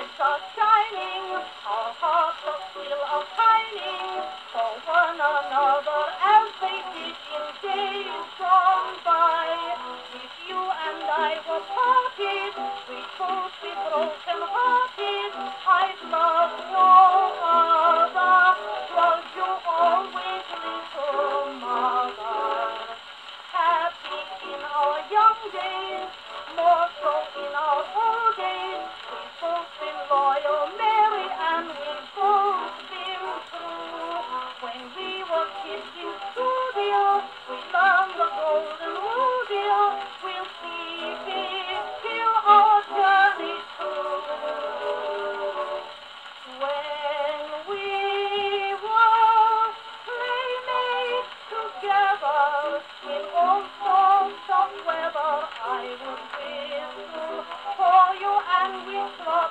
eyes are shining, our hearts are still pining for one another as they did in days gone by. If you and I were parted, we'd both be broken-hearted. I'd love no other, 'twas you always, little mother. Happy in our young days, more so in our old days. We've both been loyal, merry, and we've both been true. When we were kids in studio, we learned the golden rule, dear. We'll keep it till our journey's through. When we were playmates together, in all sorts of weather, I would whistle for you and we'd fly.